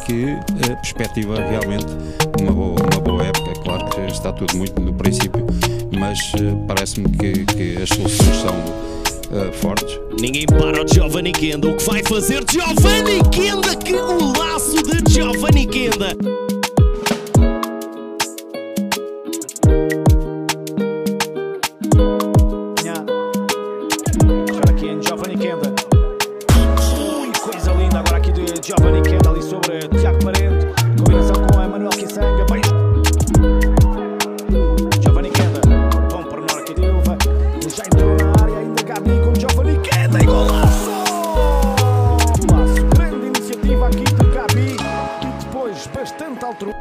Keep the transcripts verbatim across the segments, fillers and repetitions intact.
que uh, perspectiva realmente uma boa, uma boa época. Claro que está tudo muito no princípio, mas uh, parece-me que, que as soluções são uh, fortes. Ninguém para o Geovany Quenda. O que vai fazer Geovany Quenda? Que golaço de Geovany Quenda! Geovany Quenda. Ui, coisa linda agora aqui de Geovany Quenda ali sobre Tiago Parente. Combinação com a Manuel Quissanga. Bem. Geovany Quenda. Bom pormenor aqui de Ilva. Já entrou na área ainda Gabi com Geovany Quenda e golaço! Golaço. Grande iniciativa aqui de Gabi. E depois bastante altruísta.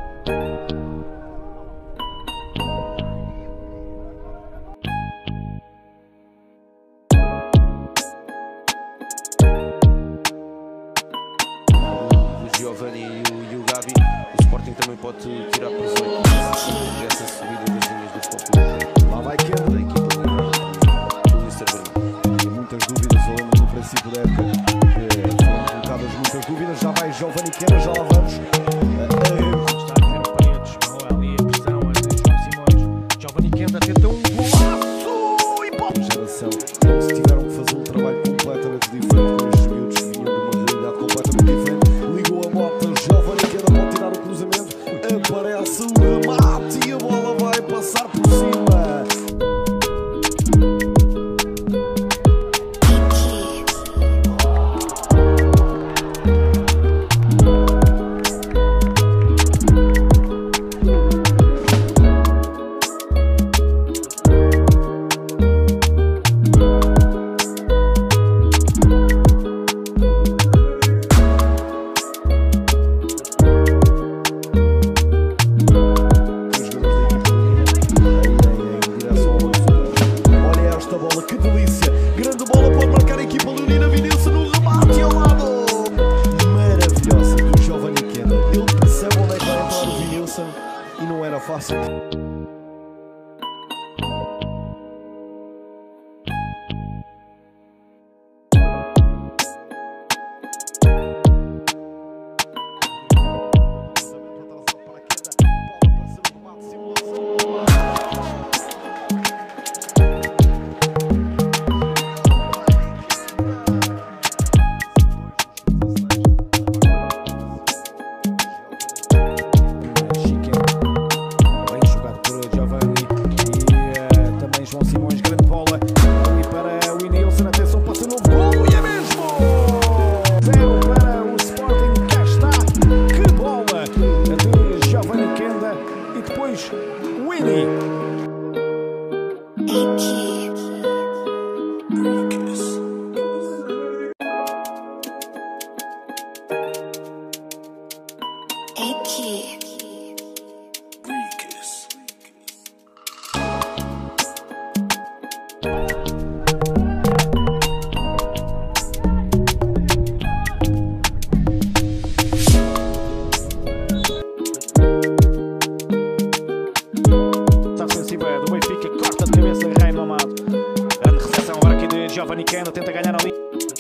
Geovany e o, e o Gabi, o Sporting também pode tirar proveito dessa subida das linhas do futebol. Lá vai Quenda da equipa do Instagram. E muitas dúvidas, eu lembro no princípio da época que foram colocadas muitas dúvidas. Já vai Geovany Quenda, já lá vamos. Está a dizer Paredes, não ali a pressão de João Simões. Geovany Quenda tenta um golaço e pode. Geração, se tiveram que fazer um trabalho completamente diferente com estes miúdos que vinham de uma realidade completamente diferente. Geovany Quenda pode tirar o cruzamento, aparece o remate e a bola vai passar por cima. Que delícia! Grande bola pode marcar a equipa leonina. Vinilson no remate ao lado! Maravilhosa do Geovany Quenda. Ele percebe onde é que vai entrar o Vinilson e não era fácil. João Simões, grande bola ali para o Vinilson, atenção para o novo gol e é mesmo! Zero para o Sporting, cá está, que bola de Geovany Quenda e depois o Winnie. Do Benfica, corta de cabeça, Reino Amado. Grande recepção agora aqui de Geovany Quenda, tenta ganhar ali.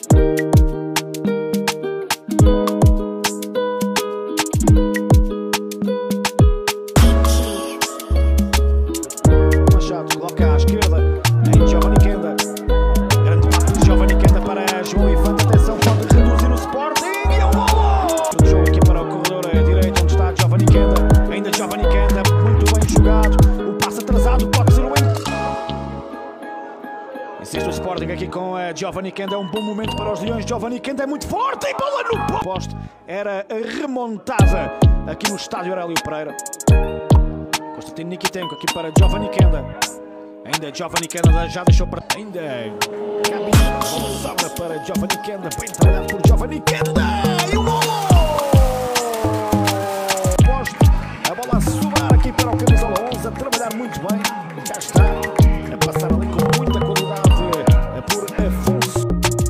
Machado coloca à esquerda em Geovany Quenda. Grande passe de Geovany Quenda para João Infante. Atenção, pode reduzir o Sporting e é o golo! Jogo aqui para o corredor direito, onde está Geovany Quenda. Ainda Geovany Quenda, muito bem jogado. O passe atrasado pode ser o N. Insiste o Sporting aqui com a Geovany Quenda. É um bom momento para os Leões. Geovany Quenda é muito forte e bola no poste. Era remontada aqui no estádio Aurélio Pereira. Constantino Nikitenko aqui para Geovany Quenda. Ainda Geovany Quenda já deixou para... Ainda Gabi. Bola sobra para Geovany Quenda. Bem trabalhado por Geovany Quenda. E o golo! Posto. A bola a sobrar aqui para o camisola onze. A trabalhar muito bem. Já está. A passar ali com muita qualidade por Afonso.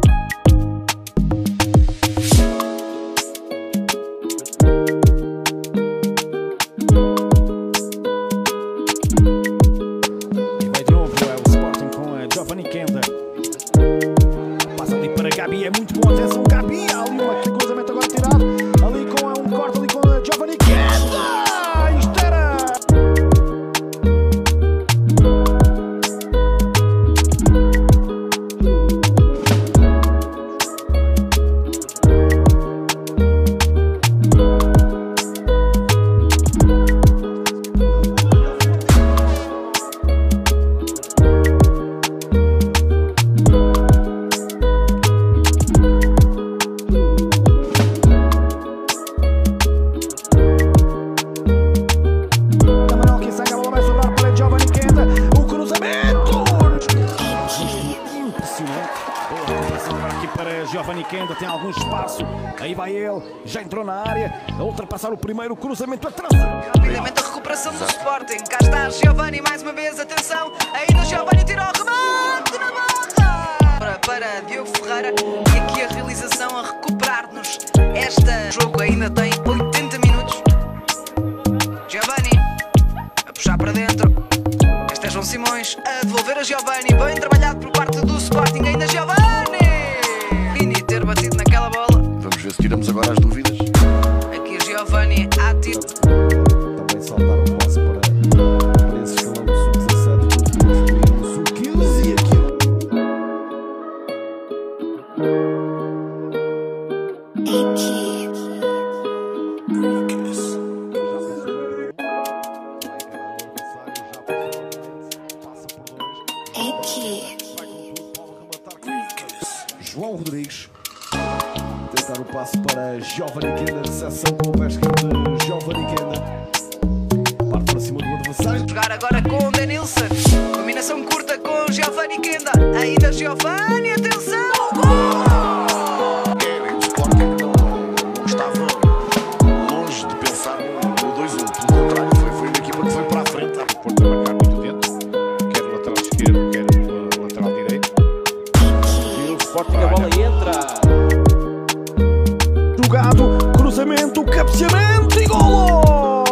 E vai de novo é o Sporting com a Geovany Quenda. Passa ali para Gabi, é muito bom. Atenção, Gabi. Há ali um cruzamento agora tirado. Ali com um corte ali. Geovany Quenda tem algum espaço. Aí vai ele, já entrou na área. A ultrapassar o primeiro cruzamento atrás. Rapidamente a recuperação do Sporting. Cá está Geovany mais uma vez. Atenção, ainda Geovany tirou o remate na barra. Para, para Diogo Ferreira. E aqui a realização a recuperar-nos. Este jogo ainda tem oitenta minutos. Geovany a puxar para dentro. Este é João Simões a devolver a Geovany. Bem trabalhado por parte do Sporting. Ainda Geovany. Vini ter batido naquela bola. Vamos ver se tiramos agora as dúvidas. Aqui a Geovany a tiro. Também saltar o passe para, para esse escalão do sub dezassete, do sub quinze e aqui. João Rodrigues tentar o passe para Geovany Quenda, recepção com o pé esquerdo de Geovany Quenda, parte para cima do adversário. Jogar agora com o Denilson. Combinação curta com Geovany Quenda. Ainda Geovany, atenção! Gol! É, o Sporting não, não estava longe de pensar no dois um. Pelo contrário, foi, foi uma equipa que foi para a frente. O Porto a marcar muito dentro, quer o lateral esquerdo, quer o lateral direito. E o Sporting, a bola entra. Jogado, cruzamento, cabeceamento e golo!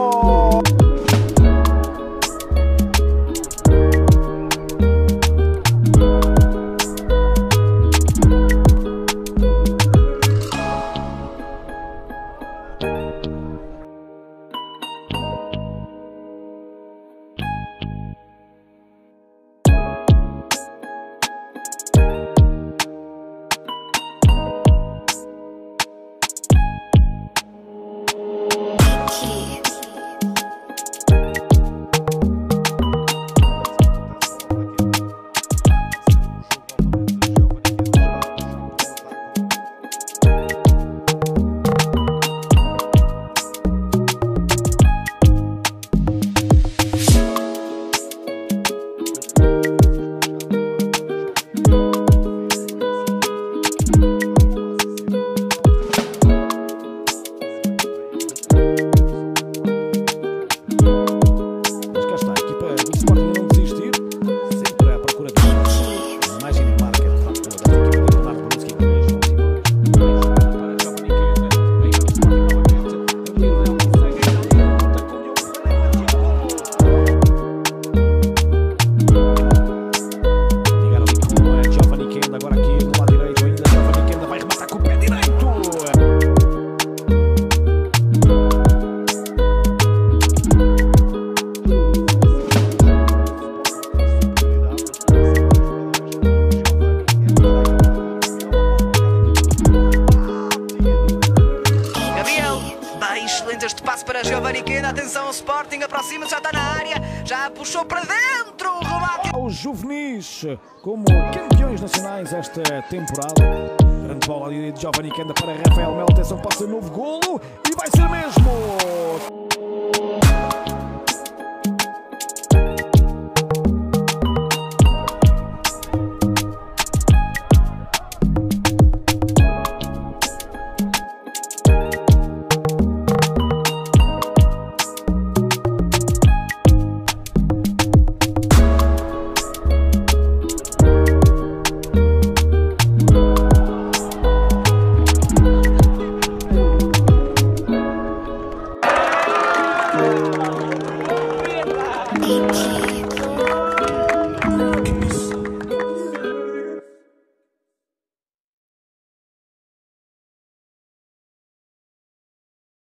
Este passo para Geovany Quenda, atenção ao Sporting, aproxima, já está na área, já puxou para dentro o remate. Os juvenis como campeões nacionais esta temporada. Grande bola ali de Geovany Quenda para Rafael Melo, atenção, pode ser novo golo e vai ser mesmo.